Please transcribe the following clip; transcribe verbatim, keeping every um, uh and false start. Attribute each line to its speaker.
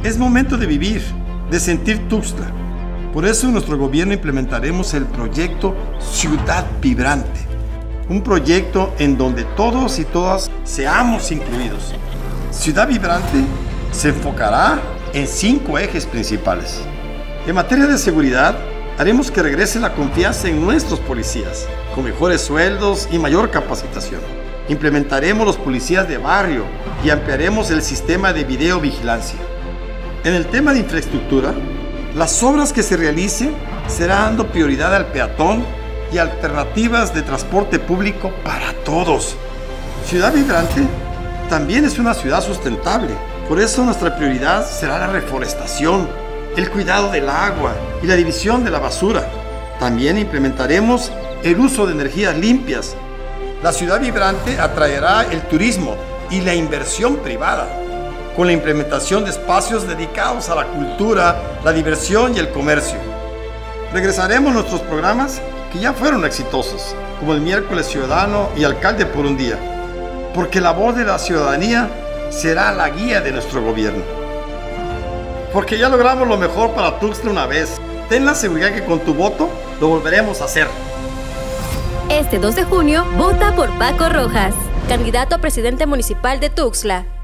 Speaker 1: Es momento de vivir, de sentir Tuxtla. Por eso en nuestro gobierno implementaremos el proyecto Ciudad Vibrante. Un proyecto en donde todos y todas seamos incluidos. Ciudad Vibrante se enfocará en cinco ejes principales. En materia de seguridad, haremos que regrese la confianza en nuestros policías, con mejores sueldos y mayor capacitación. Implementaremos los policías de barrio y ampliaremos el sistema de videovigilancia. En el tema de infraestructura, las obras que se realicen serán dando prioridad al peatón y alternativas de transporte público para todos. Ciudad Vibrante también es una ciudad sustentable. Por eso nuestra prioridad será la reforestación, el cuidado del agua y la división de la basura. También implementaremos el uso de energías limpias. La Ciudad Vibrante atraerá el turismo y la inversión privada, con la implementación de espacios dedicados a la cultura, la diversión y el comercio. Regresaremos a nuestros programas que ya fueron exitosos, como el Miércoles Ciudadano y Alcalde por un Día, porque la voz de la ciudadanía será la guía de nuestro gobierno. Porque ya logramos lo mejor para Tuxtla una vez. Ten la seguridad que con tu voto lo volveremos a hacer.
Speaker 2: Este dos de junio, vota por Paco Rojas, candidato a presidente municipal de Tuxtla.